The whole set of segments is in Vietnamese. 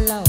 Hello.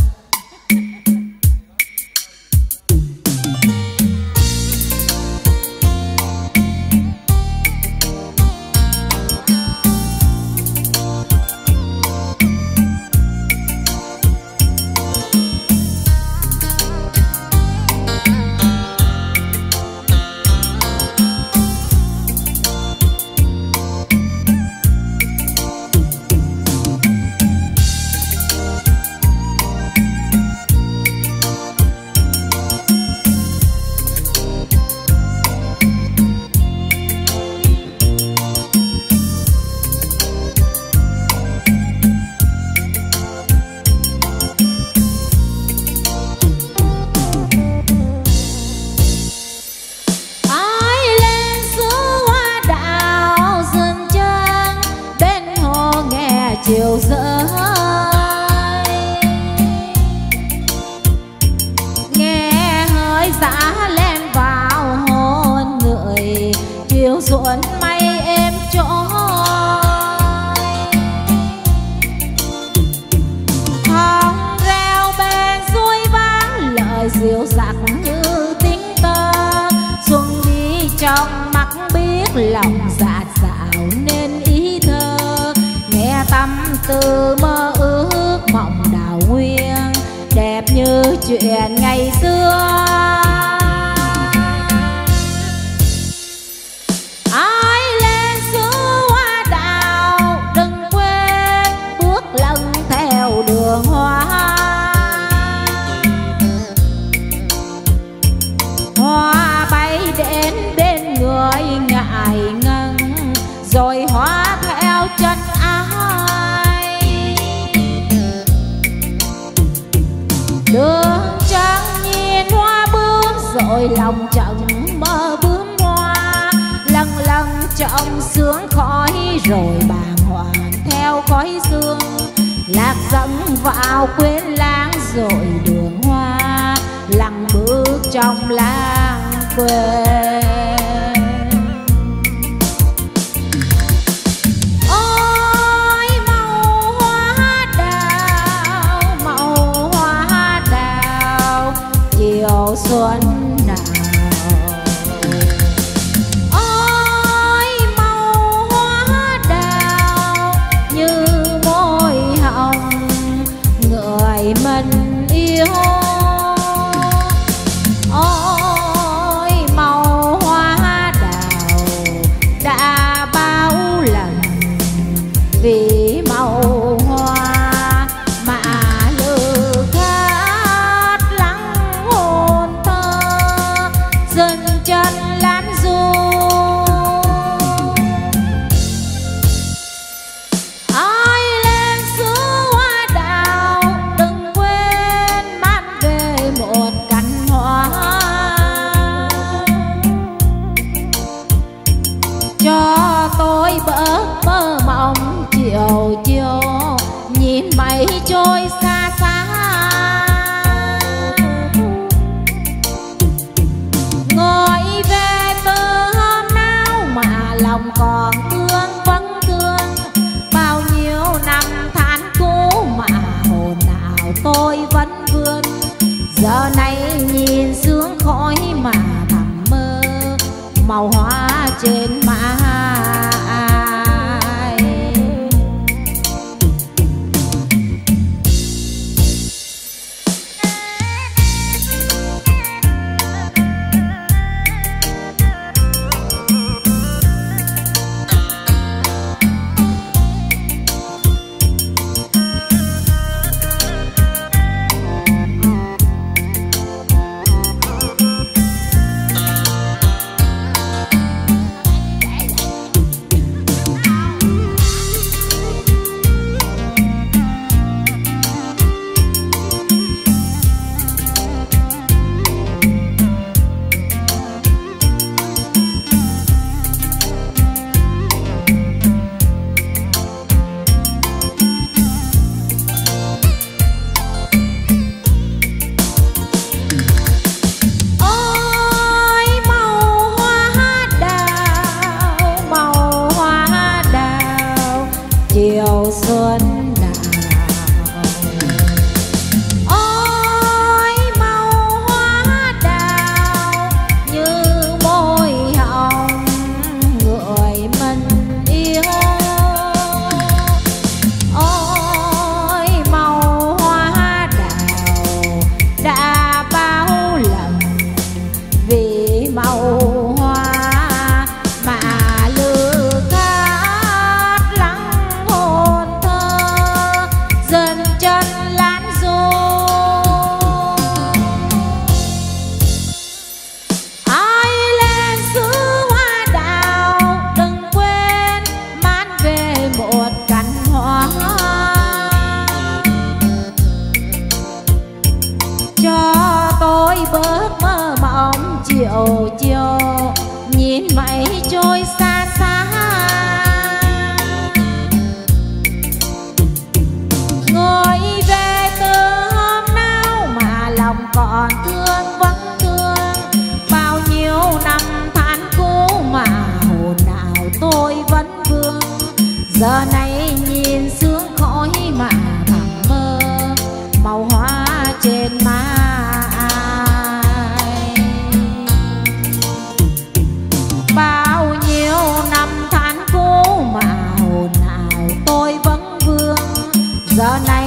Chiều rơi nghe hơi giá lên vào hồn người chiều ruộn mây êm trôi thong reo bên suối vắng lời dịu dặt như tiếng tơ xuân đi trong mắt biết lòng dạt dào nên ý thơ nghe tâm tư mơ ước mộng đào nguyên đẹp như chuyện ngày xưa. Ai lên xứ hoa đào đừng quên bước lần theo đường hoa hoa bay đến bên người ngại ngần rồi hóa theo chân đường trắng nhìn hoa bướm rồi lòng chẳng mơ bướm hoa lần lần trong sương khói rồi bàng hoàng theo khói sương lạc dẫn vào quên lãng rồi đường hoa lặng bước trong lãng quên. Xuân nào ôi màu hoa đào như môi hồng người mình yêu ôi màu hoa đào đã bao lần vì màu hoa mà lừa khát lắng hồn dần chân lan du ai lên xứ hoa đào đừng quên mang về một cành hoa cho tôi bớt mơ mộng chiều chiều nhìn mây trôi xa xa ngồi về từ hôm nào mà lòng còn thương vẫn thương bao nhiêu năm tháng cũ mà hồn nào tôi vẫn vươn giờ này nhìn sương khói mà thầm mơ màu hoa trên má. chiều chiều nhìn mây trôi xa xa. Ngồi về từ hôm nào mà lòng còn thương vẫn thương, bao nhiêu năm tháng cũ mà hồn nào tôi vẫn vương. Giờ này nhìn sương khói mà thầm mơ màu hoa trên má ai. Bao nhiêu năm tháng cũ mà hồn nào tôi vẫn vương. Giờ này